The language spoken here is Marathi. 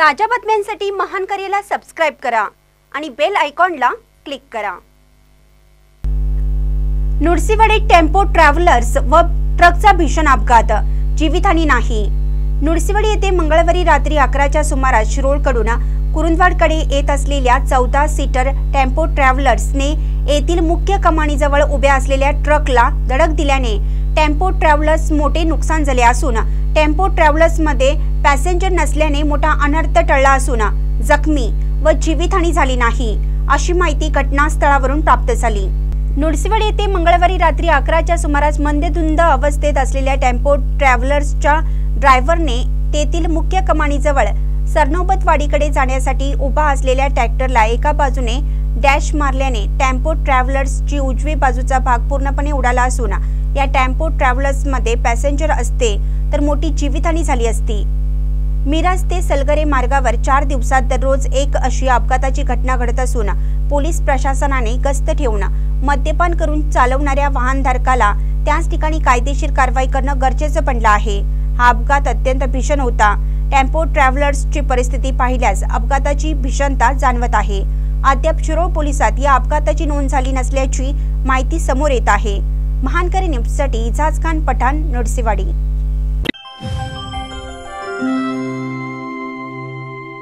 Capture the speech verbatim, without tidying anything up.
ताज्या बातम्यांसाठी महानकरेला सबस्क्राइब करा आणि बेल आयकॉनला क्लिक करा। नुरसीवाडी टेम्पो ट्रॅव्हलर्स व ट्रकचा भीषण अपघात, जीवितहानी नाही। नुरसीवाडी येथे मंगळवारी रात्री अकराच्या सुमारास शिरोळकडून कुरुंदवाडकडे येत असलेल्या चौदा सीटर टेम्पो ट्रॅव्हलर्सने येथील मुख्य कमानीजवळ उभ्या असलेल्या ट्रकला धडक दिल्याने टेम्पो ट्रॅव्हलर्स मोठे नुकसान झाले असून टेम्पो ट्रॅव्हलर्समध्ये पॅसेंजर नसल्याने मोठा अनर्थ टळला असून जखमी व जीवितहानी झाली नाही, अशी माहिती घटनास्थळावरून प्राप्त झाली। नुरसीवाडी येथे मंगळवारी रात्री अकराच्या सुमारास मंदधुंद अवस्थेत असलेल्या टेम्पो ट्रॅव्हलर्सच्या ड्रायव्हरने तेथील मुख्य कमानीजवळ सरनोबतवाडीकडे जाण्यासाठी उभा असलेल्या ट्रॅक्टरला एका बाजूने डॅश मारल्याने टेम्पो ट्रॅव्हलर्सची उजवी बाजूचा भाग पूर्णपणे उडाला असून या टेम्पो ट्रॅव्हलर्समध्ये पॅसेंजर असते तर मोठी जीवितहानी झाली असती। मिराज ते सलगरे मार्गावर चार दिवसात दररोज एक अशी अपघाताची घटना घडत असून पोलीस प्रशासनाने गस्त ठेवून मद्यपान करून चालवणाऱ्या वाहनधारकाला त्याच ठिकाणी कायदेशीर कारवाई करणं गरजेचं बनलं आहे। हा अपघात अत्यंत भीषण होता। टेम्पो ट्रॅव्हलर्सची परिस्थिती पाहिल्यास अपघाताची भीषणता जाणवत आहे। अद्याप शिरोळ पोलिसात या अपघाताची नोंद झाली नसल्याची माहिती समोर येत आहे। महानकरी न्यूजसाठी इजाज खान पठाण, नुरसीवाडी।